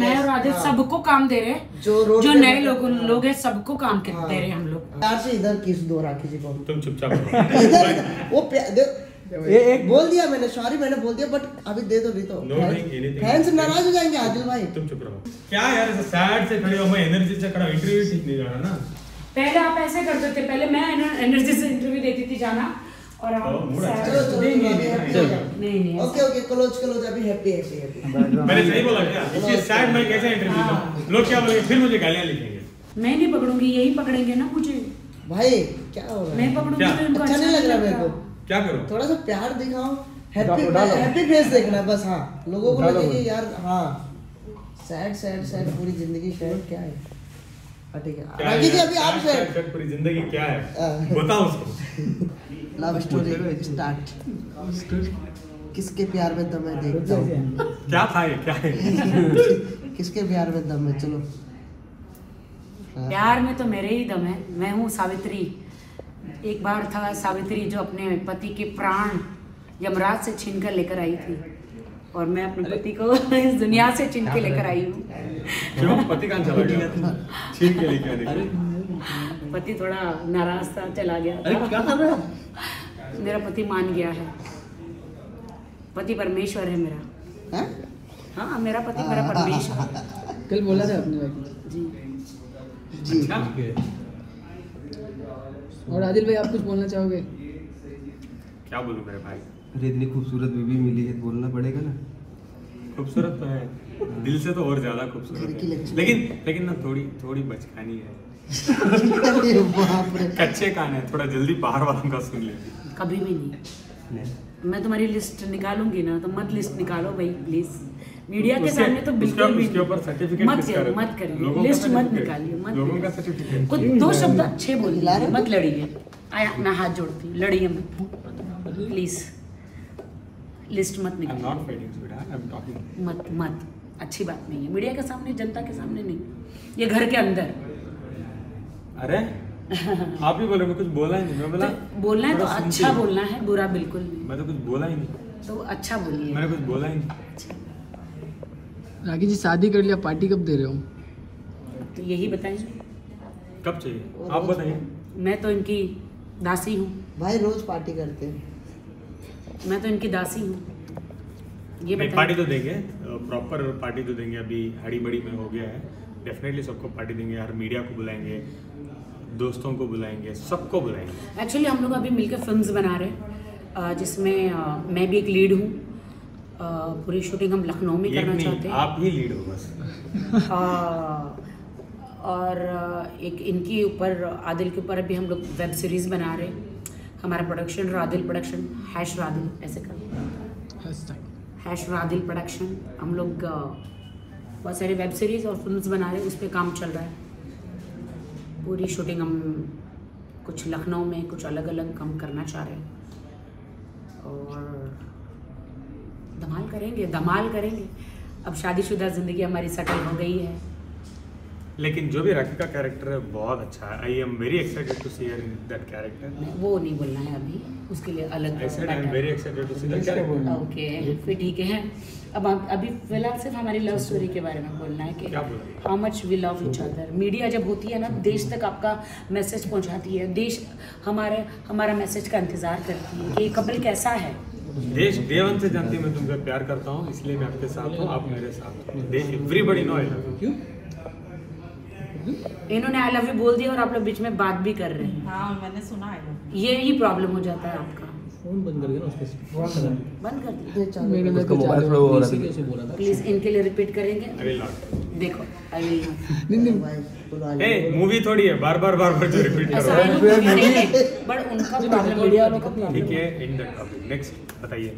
मैं और आदिल सबको काम दे रहे हैं, जो नए लोग हैं सबको काम दे रहे हैं हम लोग। प्यार से इधर किस दो राखी जी को, तुम चुपचाप वो एक बोल दिया मैंने, सॉरी मैंने बोल दिया, बट अभी दे दो नहीं तो फैंस नाराज हो जाएंगे। आदिल भाई तुम चुप रहो। क्या यार ऐसे सैड से खड़े हो, मैं एनर्जी से खड़ा, इंटरव्यू ठीक नहीं जा रहा ना। पहले आप ऐसे करते थे, पहले मैं एनर्जी से इंटरव्यू देती थी जाना, और आप नहीं ओके क्लोज अभी हैप्पी। मैंने सही बोला क्या? इसलिए सैड मैं कैसे इंटरव्यू दूं? लोग क्या बोलेंगे, फिर मुझे गालियां लिखेंगे। मैं नहीं पकड़ूंगी, यही पकड़ेंगे ना मुझे। भाई क्या हो रहा है? मैं पकड़ूंगी तो इनको अच्छा नहीं लग रहा मेरे को। क्या करूं? थोड़ा सा प्यार दिखाओ, हैप्पी फेस देखना है बस। हाँ लोगों को लगे यार, हाँ सैड पूरी जिंदगी सैड क्या है? ठीक है राखी जी, अभी आप सैड पूरी जिंदगी क्या है बताओ उसको। Love story start. किसके प्यार में दम है देखता हूँ। क्या था ये, क्या है? किसके प्यार में दम है? चलो प्यार में तो मेरे ही दम है। मैं हूँ सावित्री। एक बार था सावित्री जो अपने पति के प्राण यमराज से छीन कर लेकर आई थी, और मैं अपने पति को इस दुनिया से छीन के लेकर आई हूँ। क्यों? पति कहाँ चला गया? छीन के लेकर आई। पति थोड़ा नाराज था, चला गया था। क्या कर रहे हो? मेरा पति मान गया है। पति परमेश्वर है मेरा। हाँ मेरा पति मेरा परमेश्वर। कल बोला था आपने जी जी। और आदिल भाई आप कुछ बोलना चाहोगे? क्या बोलूं मेरे भाई? अरे इतनी खूबसूरत बीवी मिली है, बोलना पड़ेगा ना। खूबसूरत तो है, दिल से तो और ज्यादा खूबसूरत है, लेकिन ना थोड़ी बचकानी है। कच्चे कान है, थोड़ा जल्दी बाहर वालों का सुन ले। कभी भी नहीं। मैं तुम्हारी लिस्ट निकालूंगी ना, तो मत लिस्ट निकालो भाई प्लीज। मीडिया के सामने तो बिल्कुल भी उसके ऊपर सर्टिफिकेट मत करिए, लिस्ट मत निकालिए, मत। लोगों का सर्टिफिकेट। कुछ दो शब्द अच्छे बोलिए, मत लड़िए। मैं हाथ जोड़ती हूँ, लड़िए मत प्लीज। लिस्ट मत निकालिए, मत। अच्छी बात नहीं है मीडिया के सामने, जनता के सामने नहीं, ये घर के अंदर। अरे आप ही बोलोगे, कुछ बोला ही नहीं। मैं बोला तो बोलना है तो अच्छा बोलना है, बुरा बिल्कुल नहीं। मैं तो कुछ बोला ही नहीं। तो अच्छा बोलिए। मैंने कुछ बोला ही नहीं। राखी जी शादी कर लिया, पार्टी कब दे रहे हो? तो यही बताइए कब चाहिए, आप बताइए। मैं तो इनकी दासी हूँ भाई, रोज पार्टी करते हैं। मैं तो इनकी दासी हूँ। ये बताइए। पार्टी तो देंगे, प्रॉपर पार्टी तो देंगे। अभी हड़ी बड़ी में हो गया है, डेफिनेटली सबको पार्टी देंगे यार। मीडिया को बुलाएंगे, दोस्तों को बुलाएंगे, सबको बुलाएंगे। एक्चुअली हम लोग अभी मिलकर फिल्म्स बना रहे हैं, जिसमें मैं भी एक लीड हूँ। पूरी शूटिंग हम लखनऊ में करना चाहते हैं। आप ही लीड हो बस। और एक इनके ऊपर, आदिल के ऊपर अभी हम लोग वेब सीरीज़ बना रहे हैं। हमारा प्रोडक्शन रादिल प्रोडक्शन, #रादिल ऐसे कर, #रादिल प्रोडक्शन। हम लोग बहुत सारे वेब सीरीज़ और फिल्म्स बना रहे हैं, उस पर काम चल रहा है। पूरी शूटिंग हम कुछ लखनऊ में, कुछ अलग अलग हम करना चाह रहे हैं, और धमाल करेंगे। अब शादीशुदा ज़िंदगी हमारी सेटल हो गई है। लेकिन जो भी राखी का कैरेक्टर है बहुत अच्छा है। I am very excited to see her in that character. वो नहीं बोलना है अभी, उसके लिए अलग। I am very excited to see that character. Okay फिर ठीक है। अब अभी फिलहाल सिर्फ हमारी लव स्टोरी के बारे में बोलना है कि how much we love each other. Media जब होती है ना, देश तक आपका मैसेज पहुंचाती है। देश हमारा मैसेज का इंतजार करती है कि ये कपल कैसा है। देश डे वन से जानती है मैं तुमसे प्यार करता हूँ, इसलिए मैं आपके साथ हूँ, आप मेरे साथ हो। देश everybody know I love you. इन्होंने आई लव यू बोल दिया और आप लोग बीच में बात भी कर रहे हैं। हाँ मैंने सुना है। यही प्रॉब्लम हो जाता है आपका। फोन बंद कर देना उसके, बंद कर दिया। मेरे अंदर उसका मोबाइल फ्लो हो रहा था। प्लीज इनके लिए रिपीट करेंगे। I will not. देखो I will not. A movie थोड़ी है, बार बार जो रिपीट करो। बट उनका प्रॉब्लम मीडिया वालों का प्रॉब्लम। ठीक है, इन दैट टॉपिक। नेक्स्ट बताइए।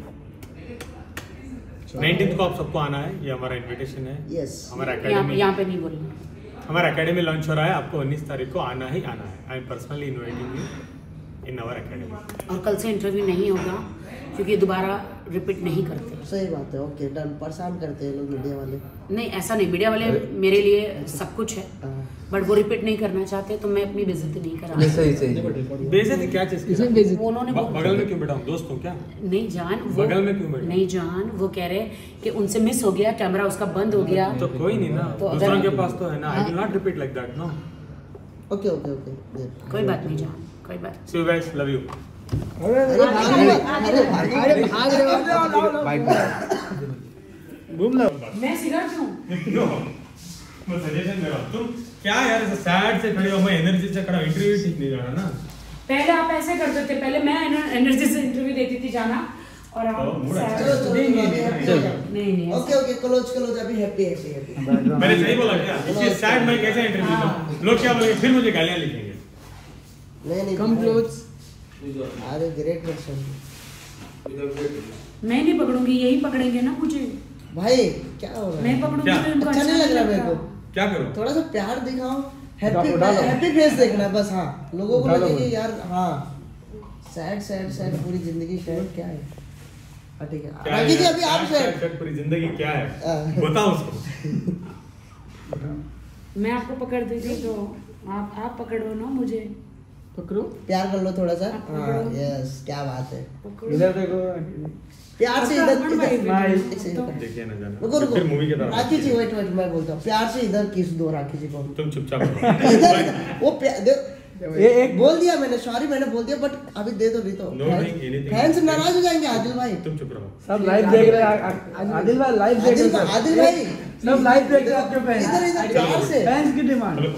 19 को आप सबको आना है, ये हमारा इनविटेशन है। यस, हमारा एकेडमी यहाँ पे नहीं बोलना। हमारा एकेडमी लॉन्च हो रहा है, आपको 19 तारीख को आना ही आना है। I am personally inviting you in our academy. और कल से इंटरव्यू नहीं होगा क्योंकि दोबारा रिपीट नहीं करते। सही बात है। Okay done. परेशान करते हैं लोग मीडिया वाले। नहीं ऐसा नहीं, मीडिया वाले मेरे लिए सब कुछ है। बट वो रिपीट नहीं करना चाहते तो मैं अपनी बेइज्जती नहीं करा सही सही बेइज्जती क्या चीज की? इसमें बेइज्जती उन्होंने बगल में क्यों बैठा हूँ? दोस्त हूँ क्या? नहीं जान वो बगल में क्यों बैठा? नहीं जान वो कह रहे कि उनसे मिस हो गया, कैमरा उसका बंद हो गया। तो कोई नहीं ना, तो अगर- दूसरों के पास तो है ना। I will not repeat like that, no. Okay okay okay कोई बात नहीं जान, कोई बात see you guys, love you. अरे भाग रहे घूम लो। मैं सिगरेट हूँ। मैं सजेशन दे रहा हूँ, तुम क्या यार ऐसे सैड से खड़े हो, मैं एनर्जी से खड़ा, इंटरव्यू ठीक नहीं जा रहा ना। पहले आप ऐसे करते थे, पहले मैं एनर्जी से इंटरव्यू देती थी जाना और आप मूड अच्छा चलो चलो नहीं नहीं ओके ओके क्लोज क्लोज अभी हैप्पी हैप्पी हैप्पी मैंने सही बोला क्या? इसलिए सैड मैं कैसे इंटरव्यू दूं? लोग क्या बोलेंगे? फिर मुझे गालियां लिखेंगे। नहीं कम क्लोज। अरे ग्रेट पर्सन मैं नहीं पकड़ूंगी, यही पकड़ेंगे ना मुझे। भाई क्या हो रहा मैं है पकड़ूंगी क्या? तो इनको अच्छा नहीं लग रहा मेरे को क्या करूं? थोड़ा सा प्यार दिखाओ हैप्पी हैप्पी फेस देखना है बस हाँ लोगों को लगे कि यार हाँ सैड सैड सैड पूरी जिंदगी सैड क्या है हाँ ठीक है क्या रागी जी है? अभी आप सैड सैड पूरी जिंदगी क्या है? हाँ। बताओ उसको। मैं आपको पकड़ देती तो आप पकड़ो ना मुझे। पकड़ो। प्यार कर लो थोड़ा सा आप हाँ पकड़ो। यस क्या बात है पकड़ो। इधर देखो। प्यार से अच्छा, इधर one by इधर one। एक सेकंड तो- रुको देखिए ना जाना। रुको फिर मूवी की तरह। राखी जी वेट वेट मैं बोलता हूँ प्यार से इधर किस दो राखी जी को तुम चुपचाप रहो। इधर वो एक बोल दिया मैंने सॉरी मैंने बोल दिया बट अभी दे दो नहीं तो No doing anything. फैंस नाराज हो जाएंगे आदिल भाई तुम चुप रहो। सब लाइव देख रहे हैं आदिल भाई लाइव देख रहे हैं आदिल भाई सब लाइव देख रहे हैं आपके फैंस इधर इधर प्यार से फैंस की डिमांड चलो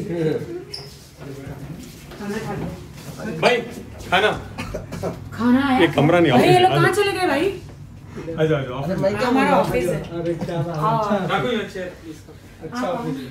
खाना खा लो। भाई खाना खाना है। ये कमरा नहीं, अरे ये ऑफिस लोग है। कहाँ चले गए भाई? आ जाओ अरे ऑफिस। मैं क्या हमारा बोल ऑफिस है। अरे क्या बात। हाँ। रखो ये चेयर अच्छा ऑफिस है।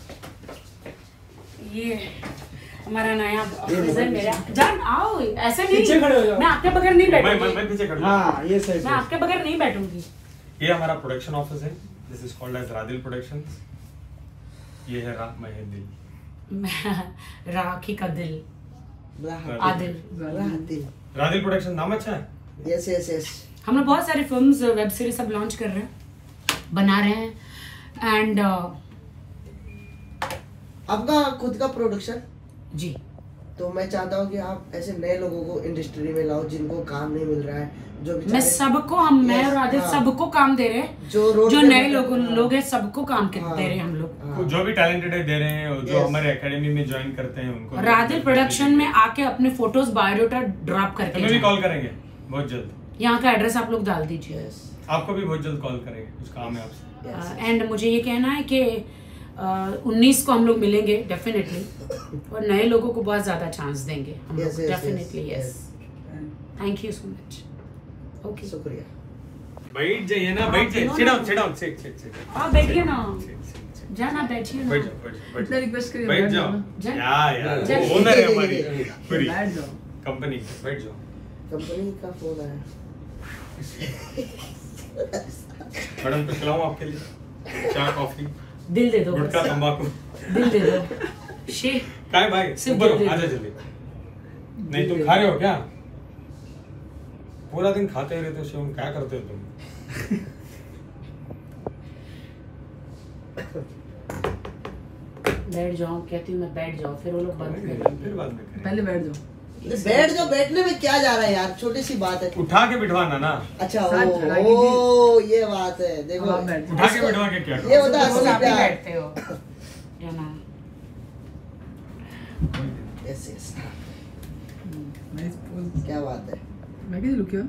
ये हमारा नया ऑफिस है मेरा। जान आओ, ऐसे नहीं। पीछे खड़े हो जाओ। मैं आपके बगैर नहीं मैं बैठूंगी। पीछे खड़ा हूं। हाँ ये सही मैं आपके बगैर नहीं बैठूंगी। ये हमारा प्रोडक्शन ऑफिस है। This is called as Radil productions. ये है दिल। राखी का दिल। आदिल। रादिल प्रोडक्शन नाम अच्छा है। यस यस यस हम लोग बहुत सारी फिल्म्स वेब सीरीज सब लॉन्च कर रहे हैं, बना रहे हैं एंड आपका खुद का प्रोडक्शन जी तो मैं चाहता हूँ कि आप ऐसे नए लोगों को इंडस्ट्री में लाओ जिनको काम नहीं मिल रहा है जो मैं बेचारे- सबको मैं Yes, और आदिल हाँ। सबको काम दे रहे हैं। जो रोड जो पे नए बैठे- हाँ। लोग हैं सबको काम हाँ। दे रहे हैं हम लोग। हाँ। जो भी टैलेंटेड है दे रहे हैं और जो Yes. हमारे एकेडमी में ज्वाइन करते हैं उनको रादिल प्रोडक्शन में आके अपने फोटोज बायोडाटा ड्रॉप करके तुम्हें भी जाएं। कॉल करेंगे बहुत जल्द। यहाँ का एड्रेस आप लोग डाल दीजिए। Yes, आपको भी बहुत जल्द कॉल करेंगे, कुछ काम है आपसे। yes. एंड मुझे ये कहना है कि 19 को हम लोग मिलेंगे डेफिनेटली और नए लोगों को बहुत ज्यादा चांस देंगे हम Yes, लोग yes, definitely. yes, yes thank you so much. Okay शुक्रिया बैठ जाइए ना, बैठ जाइए। हाँ, sit down, sit down, sit sit sit. आप बैठिए ना। Sit, sit, sit. जाना बैठिए ना। बैठ जाओ, बैठ जाओ, बैठ इतना जाओ। रिक्वेस्ट करिए बैठ जाओ। जा। क्या यार, जा। वो ओनर है हमारी पूरी बैठ जाओ। कंपनी। बैठ जाओ। कंपनी का फोन आया मैडम कुछ खिलाऊं आपके लिए? चाय, कॉफी, दिल दे दो गुटखा, बस। तंबाकू? दिल दे दो। शे काय भाई, सिर्फ ऊपर दिल दे हो, आजा दो। जल्दी। नहीं तुम खा रहे हो क्या? पूरा दिन खाते रहते हो शिवम, क्या करते हो तुम? बैठ जाओ, कहती हूँ मैं बैठ जाओ, फिर वो लोग बंद कर फिर बाद में करेंगे। पहले बैठ जाओ। बैठ जाओ बैठने में क्या जा रहा है यार छोटी सी बात है उठा के बिठवाना ना। अच्छा साथ ओ रागी जी। ये बात है देखो अब आप बैठ जाओ। उठा के बिठवा के क्या ये करो? होता है रोज असली आप ही प्यार बैठते हो या ना? Yes yes nice pose. क्या बात है मैं कैसे रुकियो?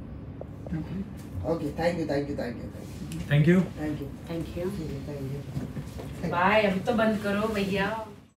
Okay thank you thank you thank you thank you. Thank you thank you. Thank you bye. अभी तो बंद करो भैया।